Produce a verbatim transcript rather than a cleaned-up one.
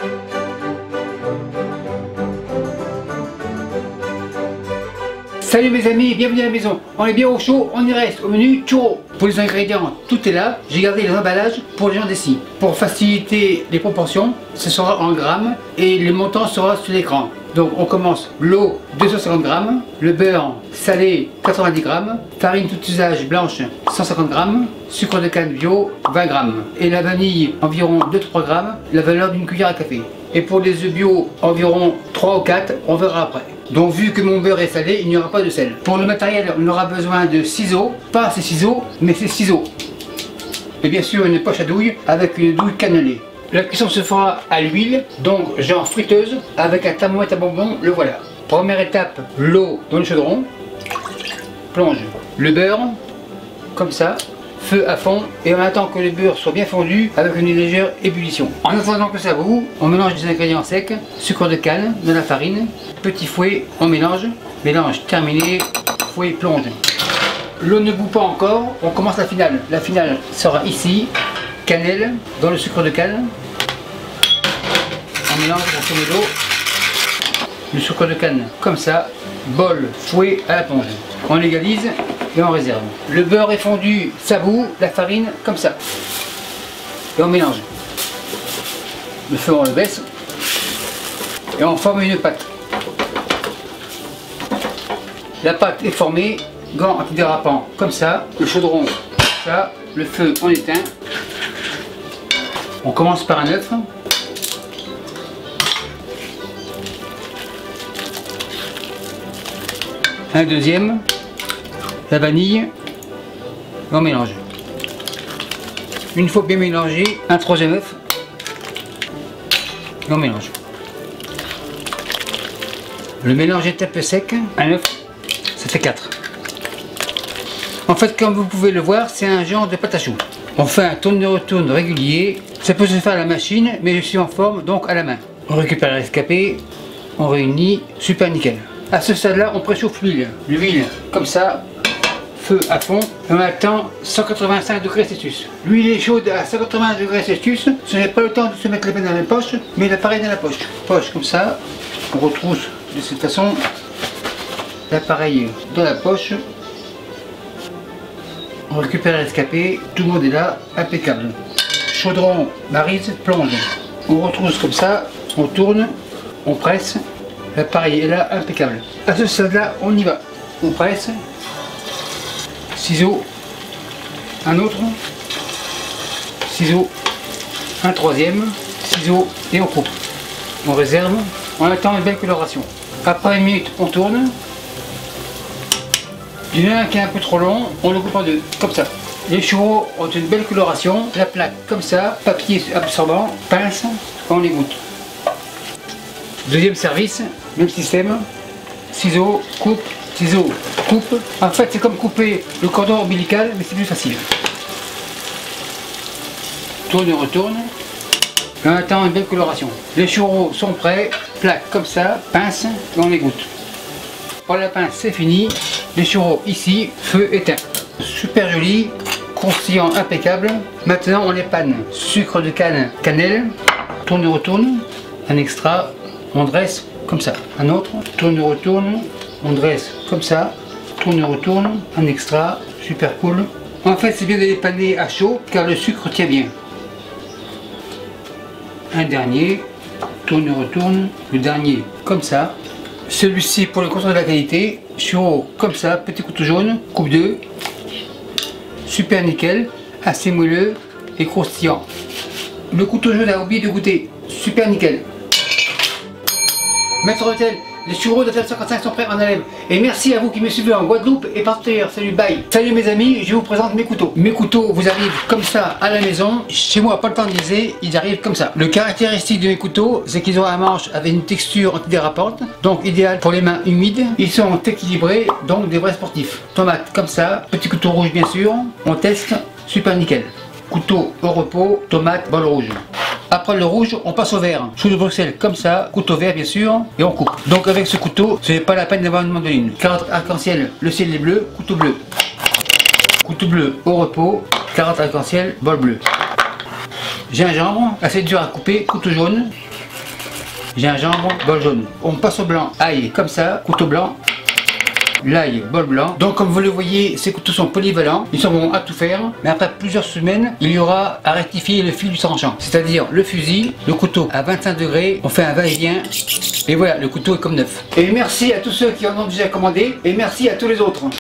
Salut mes amis, bienvenue à la maison. On est bien au chaud, on y reste au menu churro. Pour les ingrédients, tout est là. J'ai gardé les emballages pour les gens d'ici. Pour faciliter les proportions, ce sera en grammes et le montant sera sur l'écran. Donc on commence l'eau deux cent cinquante grammes, le beurre salé quatre-vingt-dix grammes, farine tout usage blanche cent cinquante grammes, sucre de canne bio vingt grammes et la vanille environ deux à trois grammes, la valeur d'une cuillère à café. Et pour les œufs bio environ trois ou quatre, on verra après. Donc vu que mon beurre est salé, il n'y aura pas de sel. Pour le matériel, on aura besoin de ciseaux, pas ces ciseaux, mais ces ciseaux. Et bien sûr une poche à douille avec une douille cannelée. La cuisson se fera à l'huile, donc genre friteuse, avec un thermomètre à bonbons, le voilà. Première étape, l'eau dans le chaudron, plonge le beurre, comme ça, feu à fond, et on attend que le beurre soit bien fondu avec une légère ébullition. En attendant que ça bout, on mélange des ingrédients secs, sucre de canne, de la farine, petit fouet, on mélange, mélange terminé, fouet plonge. L'eau ne bout pas encore, on commence la finale. La finale sera ici, cannelle dans le sucre de canne, on mélange grosso modo le sucre de canne comme ça, bol, fouet à la plonge. On légalise et on réserve. Le beurre est fondu, ça bout, la farine comme ça. Et on mélange. Le feu on le baisse et on forme une pâte. La pâte est formée, gants antidérapants comme ça, le chaudron ça, le feu on éteint. On commence par un œuf. Un deuxième, la vanille, on mélange. Une fois bien mélangé, un troisième œuf, et on mélange. Le mélange est un peu sec, un œuf, ça fait quatre. En fait, comme vous pouvez le voir, c'est un genre de pâte à choux. On fait un tourne-retourne régulier, ça peut se faire à la machine, mais je suis en forme, donc à la main. On récupère la rescapée, on réunit, super nickel. À ce stade-là, on préchauffe l'huile. L'huile, comme ça, feu à fond, et on attend cent quatre-vingt-cinq degrés Celsius. L'huile est chaude à cent quatre-vingts degrés Celsius, ce n'est pas le temps de se mettre les mains dans la poche, mais l'appareil dans la poche. Poche comme ça, on retrousse de cette façon l'appareil dans la poche. On récupère l'escapé, tout le monde est là, impeccable. Chaudron, marise, plonge. On retrousse comme ça, on tourne, on presse. L'appareil est là, impeccable. À ce stade-là, on y va. On presse. Ciseaux. Un autre. Ciseaux. Un troisième. Ciseaux. Et on coupe. On réserve. On attend une belle coloration. Après une minute, on tourne. Il y en a un qui est un peu trop long, on le coupe en deux. Comme ça. Les churros ont une belle coloration. La plaque comme ça. Papier absorbant. Pince. On les goûte. Deuxième service, même système, ciseaux, coupe, ciseaux, coupe. En fait, c'est comme couper le cordon ombilical, mais c'est plus facile. Tourne et retourne. Et on attend une belle coloration. Les churros sont prêts, plaque comme ça, pince, et on les goûte. Pour la pince, c'est fini. Les churros ici, feu éteint. Super joli, croustillant, impeccable. Maintenant, on les panne. Sucre de canne, cannelle, tourne et retourne, un extra. On dresse comme ça, un autre, tourne et retourne, on dresse comme ça, tourne et retourne, un extra, super cool. En fait, c'est bien de les paner à chaud car le sucre tient bien. Un dernier, tourne et retourne, le dernier comme ça. Celui-ci pour le contrôle de la qualité, churros comme ça, petit couteau jaune, coupe deux, super nickel, assez moelleux et croustillant. Le couteau jaune a oublié de goûter, super nickel. Maître Hôtel, les churros de Hôtel cinquante-cinq sont prêts en élève. Et merci à vous qui me suivez en Guadeloupe et partout ailleurs. Salut, bye. Salut mes amis, je vous présente mes couteaux. Mes couteaux vous arrivent comme ça à la maison. Chez moi, pas le temps de liser, ils arrivent comme ça. Le caractéristique de mes couteaux, c'est qu'ils ont un manche avec une texture antidérapante, donc idéal pour les mains humides. Ils sont équilibrés, donc des vrais sportifs. Tomate comme ça, petit couteau rouge bien sûr. On teste, super nickel. Couteau au repos, tomate, bol rouge. Après le rouge, on passe au vert. Chou de Bruxelles comme ça, couteau vert bien sûr, et on coupe. Donc avec ce couteau, ce n'est pas la peine d'avoir une mandoline. Carotte arc-en-ciel, le ciel est bleu, couteau bleu. Couteau bleu au repos, carotte arc-en-ciel, bol bleu. Gingembre, assez dur à couper, couteau jaune. gingembre, bol jaune. On passe au blanc, ail comme ça, couteau blanc. L'ail, bol blanc. Donc comme vous le voyez, ces couteaux sont polyvalents, ils sont bons à tout faire, mais après plusieurs semaines, il y aura à rectifier le fil du tranchant. C'est-à-dire le fusil, le couteau à vingt-cinq degrés, on fait un va-et-vient, et voilà, le couteau est comme neuf. Et merci à tous ceux qui en ont déjà commandé, et merci à tous les autres.